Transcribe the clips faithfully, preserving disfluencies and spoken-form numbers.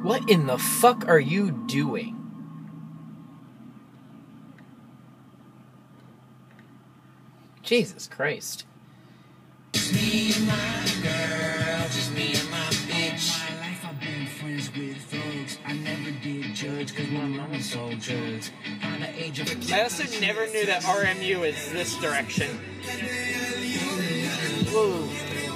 What in the fuck are you doing? Jesus Christ. Just me and my girl, just me and my bitch. All my life I've been friends with folks. I never did judge, cause my mama's so judge. By the age of I also never knew that R M U is this direction. Whoa.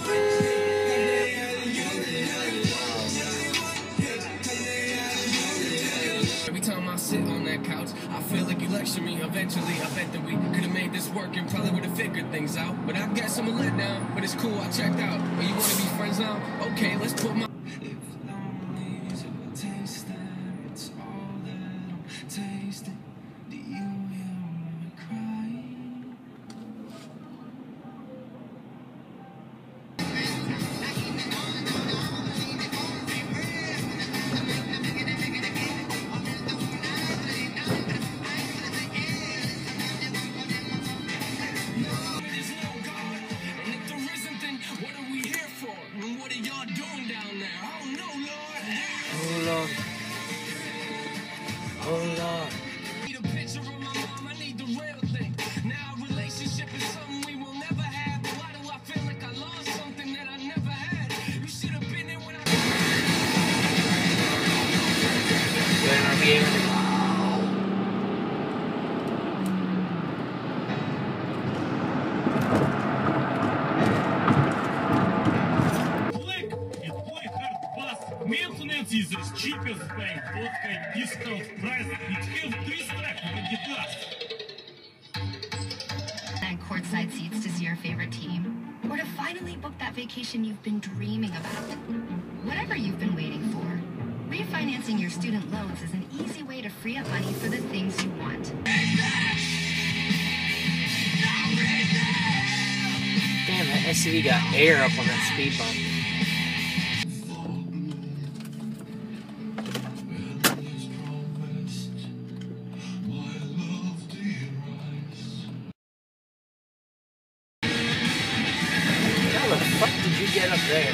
Every time I sit on that couch, I feel like you lecture me. Eventually, I bet that we could have made this work and probably would have figured things out. But I guess I'm a letdown, but it's cool, I checked out. Oh, you want to be friends now? Okay, let's put my... If lonely is a taste that it's all that I'm tasting. Do you hear me crying? Oh Lord. Oh Lord. Need a picture of my mom, I need the real thing. Now a relationship is something we will never have. But why do I feel like I lost something that I never had? You should have been there when I... Going on game. Maintenance is as cheap as paying vodka discount price. It has three stripes with Adidas. And courtside seats to see your favorite team, or to finally book that vacation you've been dreaming about. Whatever you've been waiting for, refinancing your student loans is an easy way to free up money for the things you want. Damn, that S U V got air up on that speed bump. How the fuck did you get up there?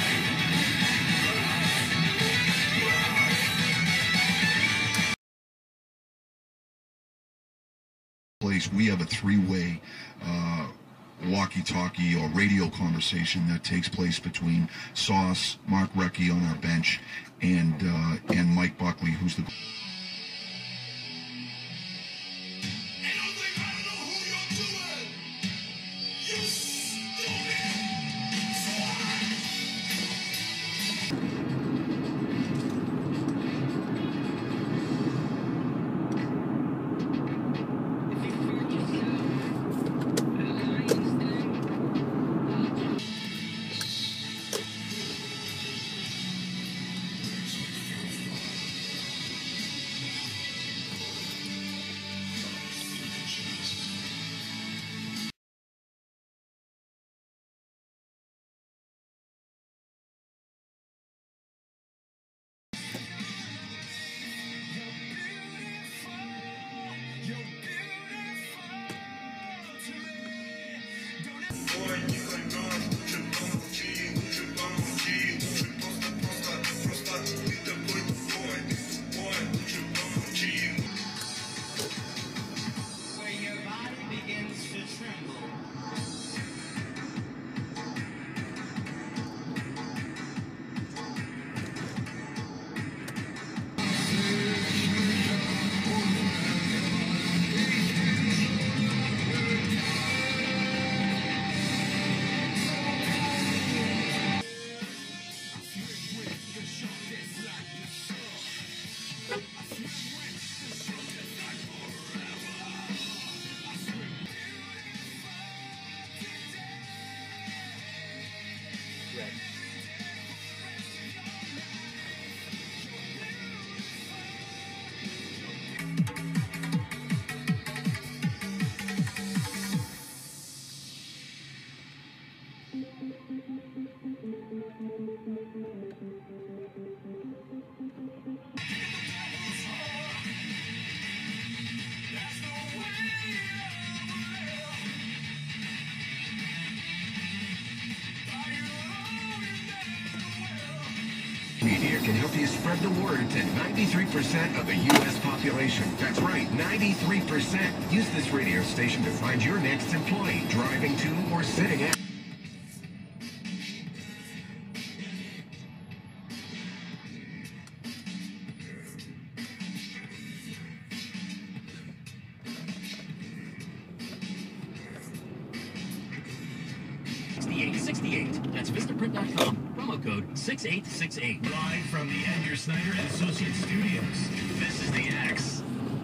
Place we have a three-way uh, walkie-talkie or radio conversation that takes place between Sauce, Mark Recchi on our bench, and uh, and Mike Buckley, who's the. spread the word to ninety-three percent of the U S population. That's right, ninety-three percent. Use this radio station to find your next employee, driving to or sitting at. sixty-eight sixty-eight. That's Vistaprint dot com. Promo code six eight six eight. Live from the Edgar Snyder and Associates Studios. This is the X.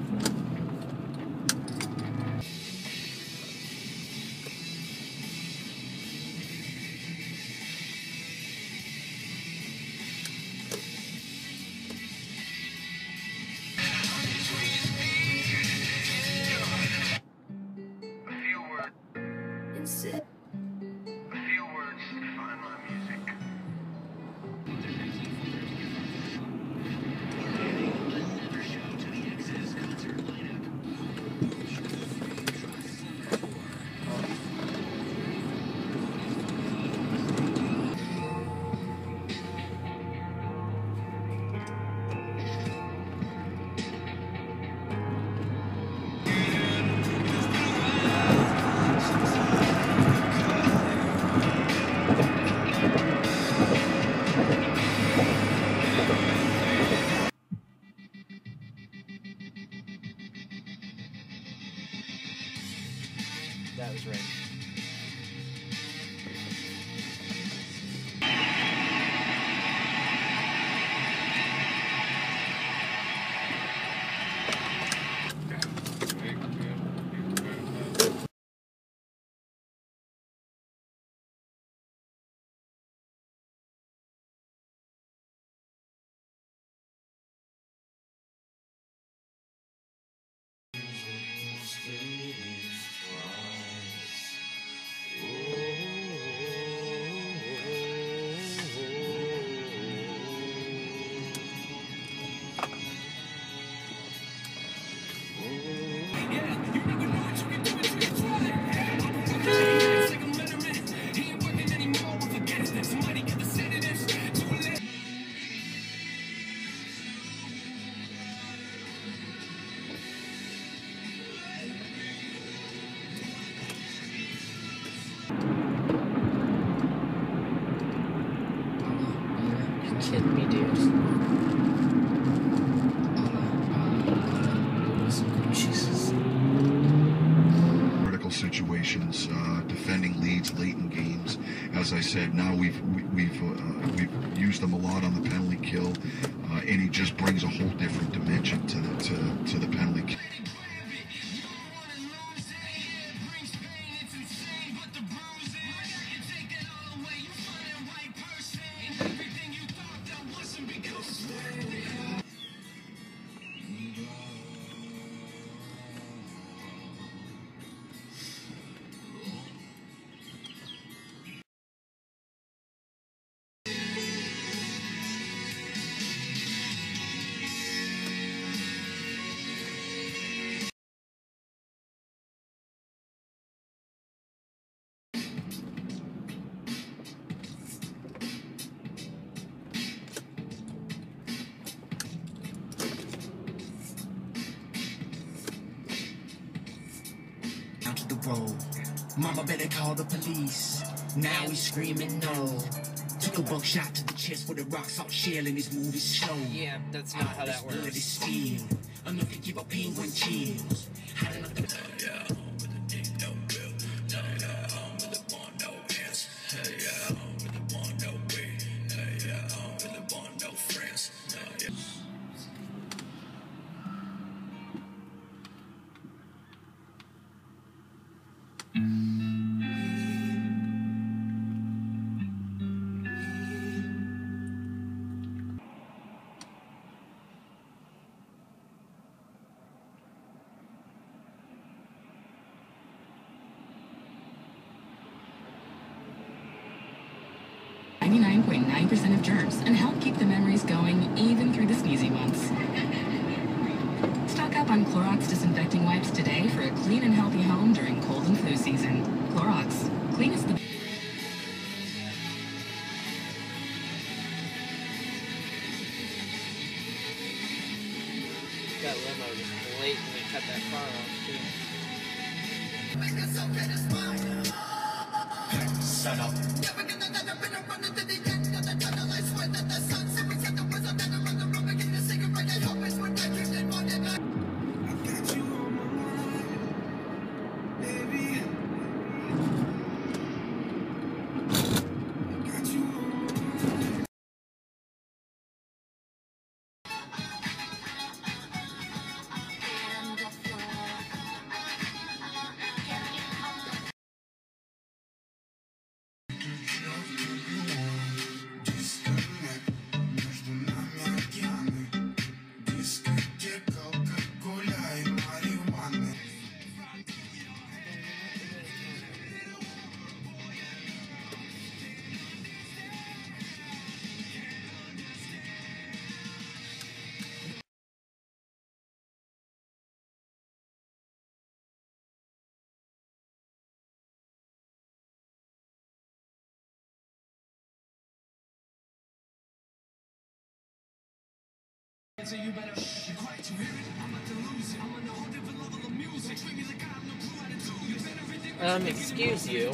That was right. Kidding me, dude. Jesus. Critical situations, uh, defending leads late in games. As I said, now we've we, we've uh, we've used them a lot on the penalty kill, uh, and he just brings a whole different dimension to the to to the penalty kill. To the road. Mama better call the police. Now he's screaming no. Took a buckshot to the chest with a rock salt shell and his move is slow. Yeah, that's not how that Blood works. is steel. Enough to give a penguin chills. Had enough to Yeah, with the deep no bill. Yeah, I'm with the one no hands. Hey, yeah, I'm with the one no way. Hey, yeah, I'm with the one no friends. Yeah. ninety-nine point nine percent of germs and help keep the memories going even through the sneezy months. Stock up on Clorox disinfecting wipes today for a clean and healthy home during cold and flu season. Clorox, clean as the... That limo just blatantly cut that car off, too. Shut up. Um, excuse you.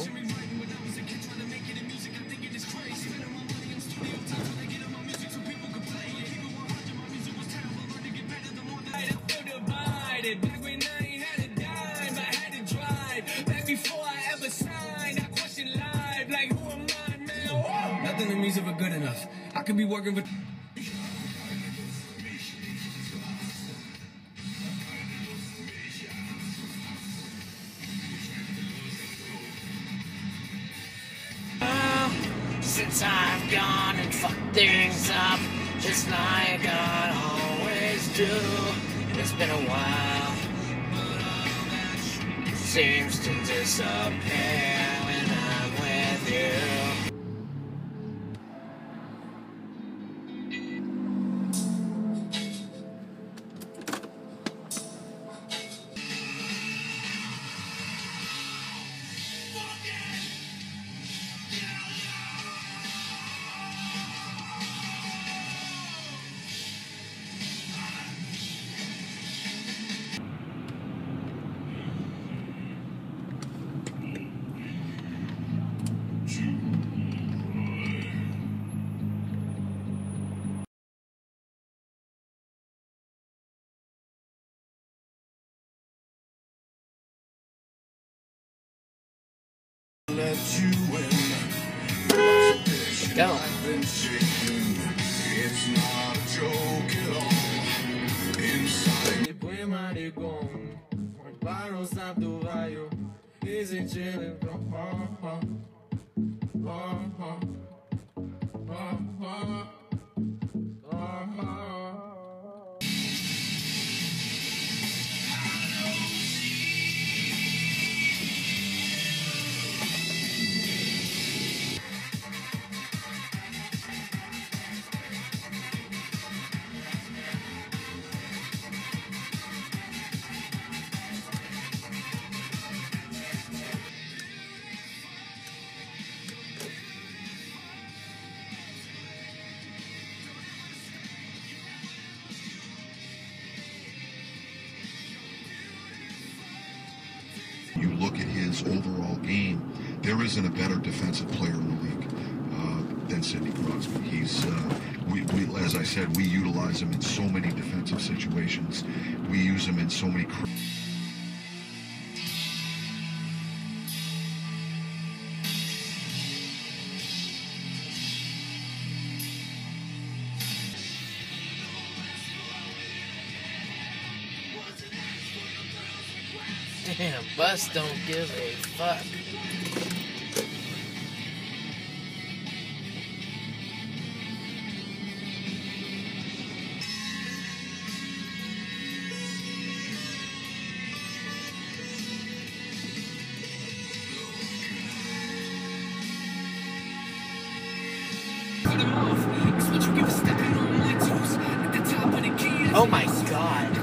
Nothing in me's ever good enough. I could be working with. Since I've gone and fucked things up, just like I always do. It's been a while, seems to disappear when I'm with you. Let you in. Go. I've been shaking. It's not a joke at all. Inside. Depois maricon, para usar do raio, exigindo. You look at his overall game, there isn't a better defensive player in the league uh, than Sidney Crosby. He's, uh, we, we, as I said, we utilize him in so many defensive situations. We use him in so many. Damn, bus don't give a fuck. Oh my god.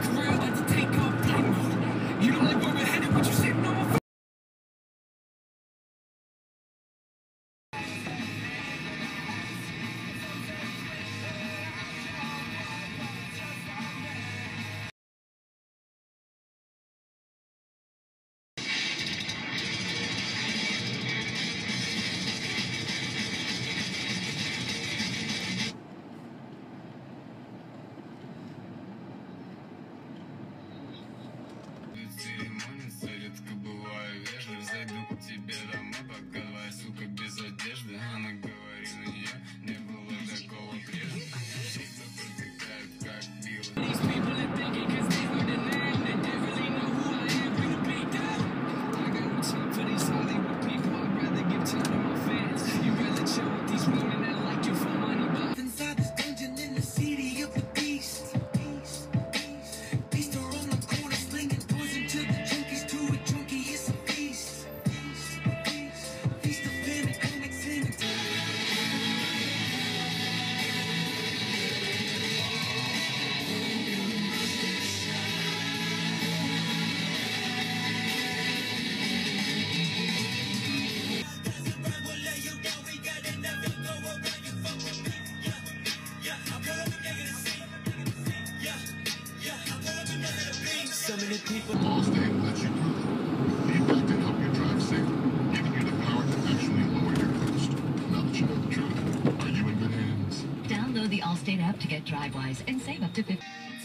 Allstate lets you prove with feedback to help you drive safer, giving you the power to actually lower your cost. Now that you know the truth, are you in good hands? Download the Allstate app to get DriveWise and save up to fifty.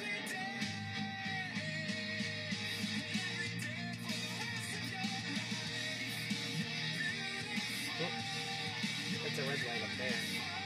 That's a red light up there.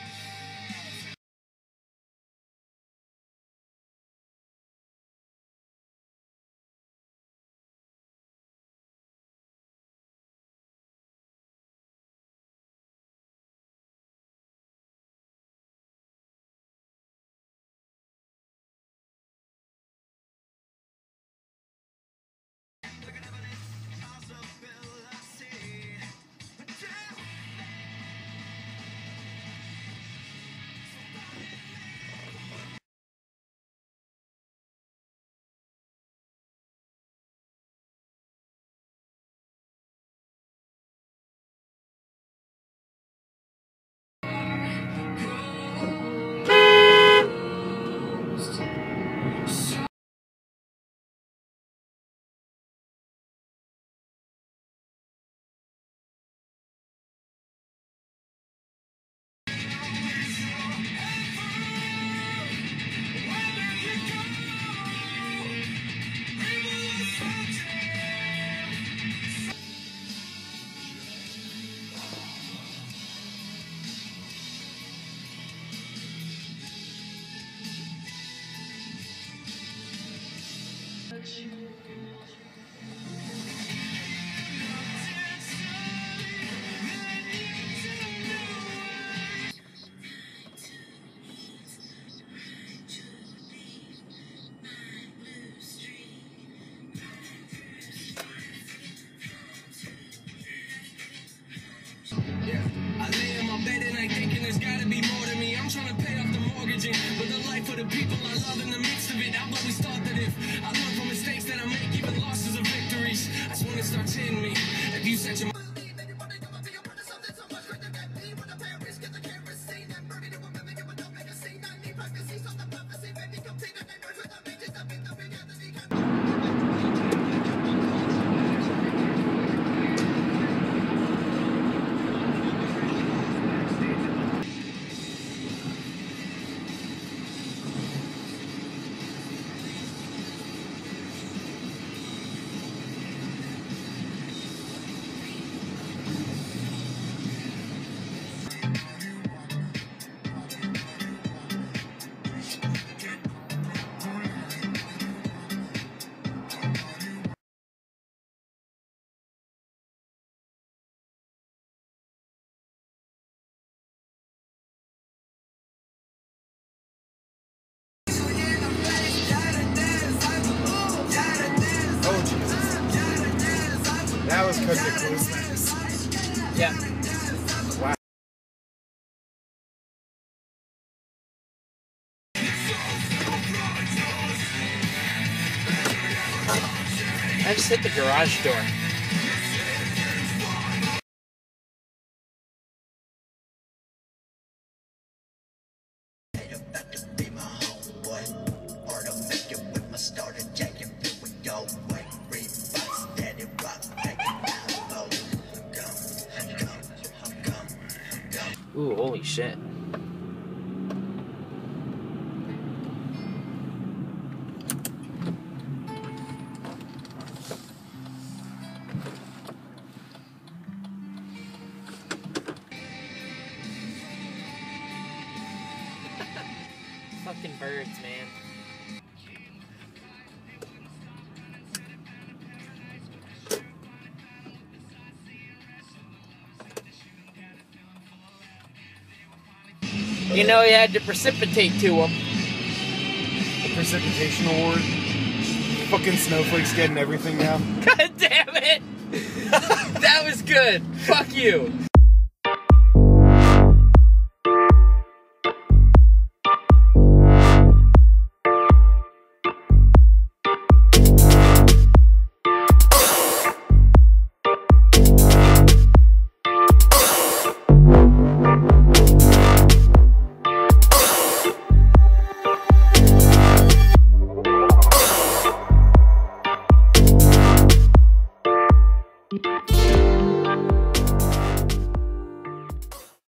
I lay in my bed and I thinking there's gotta be more to me. I'm trying to pay off the mortgaging, but the life of the people I love in the midst of it. I've always thought that if I learn from mistakes that I make, even losses are victories. That's when it starts hitting me. If you set your That was because of close. Yeah. Wow. I just hit the garage door. Ooh, holy shit. Fucking birds, man. You know, you had to precipitate to them. The precipitation award. Fucking snowflakes getting everything now. God damn it! That was good. Fuck you.